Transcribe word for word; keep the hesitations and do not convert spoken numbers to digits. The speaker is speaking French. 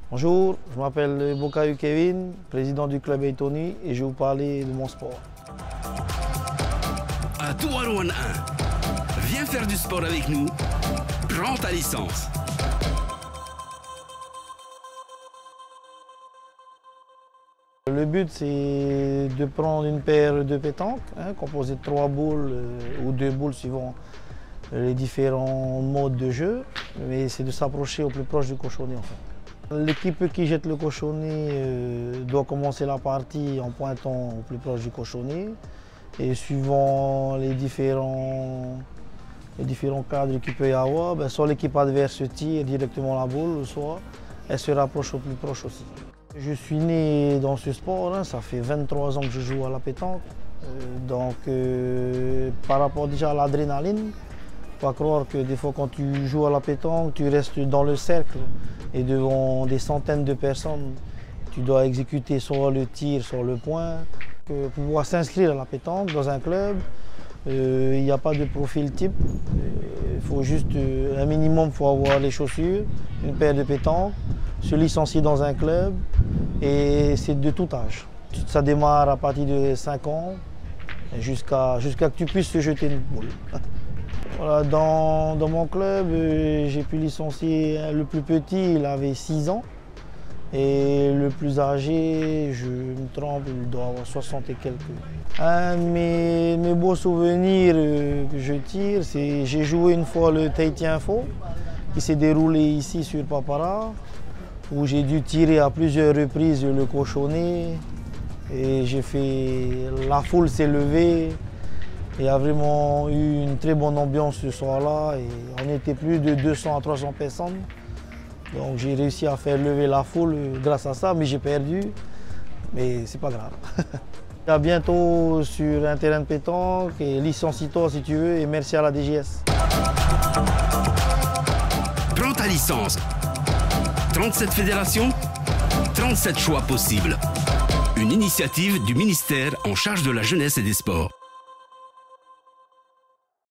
Bonjour, je m'appelle Bokayu Kevin, président du club Eitoni et je vais vous parler de mon sport. À Touarouane un, viens faire du sport avec nous, prends ta licence. Le but, c'est de prendre une paire de pétanque, hein, composée de trois boules euh, ou deux boules suivant les différents modes de jeu, mais c'est de s'approcher au plus proche du cochonnet en fait. L'équipe qui jette le cochonnet euh, doit commencer la partie en pointant au plus proche du cochonnet et suivant les différents, les différents cadres qu'il peut y avoir, ben, soit l'équipe adverse tire directement la boule, soit elle se rapproche au plus proche aussi. Je suis né dans ce sport, hein, ça fait vingt-trois ans que je joue à la pétanque, euh, donc euh, par rapport déjà à l'adrénaline, pas croire que des fois quand tu joues à la pétanque, tu restes dans le cercle et devant des centaines de personnes, tu dois exécuter soit le tir, soit le point. Pour pouvoir s'inscrire à la pétanque dans un club, euh, il n'y a pas de profil type. Il faut juste euh, un minimum, il faut avoir les chaussures, une paire de pétanque, se licencier dans un club et c'est de tout âge. Ça démarre à partir de cinq ans jusqu'à jusqu'à que tu puisses te jeter une boule. Voilà, dans, dans mon club, euh, j'ai pu licencier le plus petit, il avait six ans. Et le plus âgé, je me trompe, il doit avoir soixante et quelques. Un de mes, mes beaux souvenirs euh, que je tire, c'est j'ai joué une fois le Tahiti Info, qui s'est déroulé ici sur Papara, où j'ai dû tirer à plusieurs reprises le cochonnet. Et j'ai fait, la foule s'est levée. Il y a vraiment eu une très bonne ambiance ce soir-là et on était plus de deux cents à trois cents personnes. Donc j'ai réussi à faire lever la foule grâce à ça, mais j'ai perdu. Mais c'est pas grave. À bientôt sur un terrain de pétanque et licencie-toi si tu veux et merci à la D G S. Prends ta licence. trente-sept fédérations, trente-sept choix possibles. Une initiative du ministère en charge de la jeunesse et des sports.